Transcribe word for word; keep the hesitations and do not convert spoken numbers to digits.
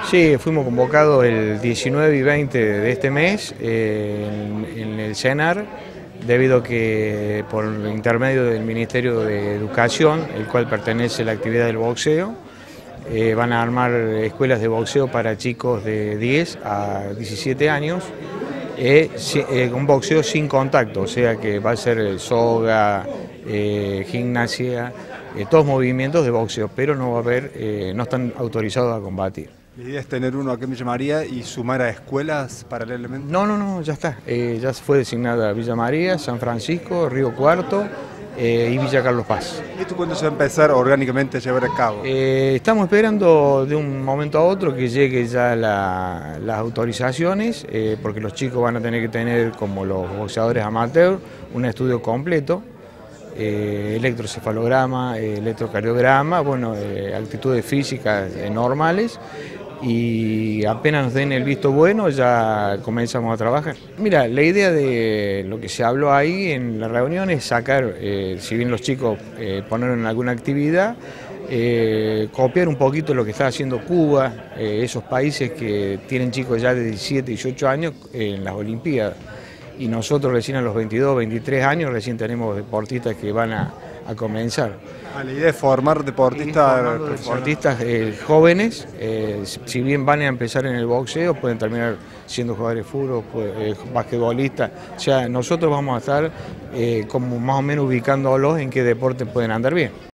Sí, fuimos convocados el diecinueve y veinte de este mes eh, en, en el CENAR, debido a que por intermedio del Ministerio de Educación, el cual pertenece a la actividad del boxeo, eh, van a armar escuelas de boxeo para chicos de diez a diecisiete años, eh, eh, un boxeo sin contacto, o sea que va a ser soga, eh, gimnasia, eh, todos movimientos de boxeo, pero no va a haber, eh, no están autorizados a combatir. La idea es tener uno aquí en Villa María y sumar a escuelas paralelamente. No, no, no, ya está. Eh, ya fue designada Villa María, San Francisco, Río Cuarto eh, y Villa Carlos Paz. ¿Y esto cuándo se va a empezar orgánicamente a llevar a cabo? Eh, estamos esperando de un momento a otro que llegue ya la, las autorizaciones, eh, porque los chicos van a tener que tener, como los boxeadores amateurs, un estudio completo. Eh, electrocefalograma, eh, electrocardiograma, bueno, eh, actitudes físicas eh, normales, y apenas nos den el visto bueno ya comenzamos a trabajar. Mira, la idea de lo que se habló ahí en la reunión es sacar, eh, si bien los chicos eh, ponerlo en alguna actividad, eh, copiar un poquito lo que está haciendo Cuba, eh, esos países que tienen chicos ya de diecisiete, dieciocho años eh, en las Olimpiadas. Y nosotros recién a los veintidós, veintitrés años recién tenemos deportistas que van a, a comenzar. Ah, la idea es formar deportistas deportistas eh, jóvenes, eh, si bien van a empezar en el boxeo, pueden terminar siendo jugadores de fútbol, eh, basquetbolistas. O sea, nosotros vamos a estar eh, como más o menos ubicándolos en qué deporte pueden andar bien.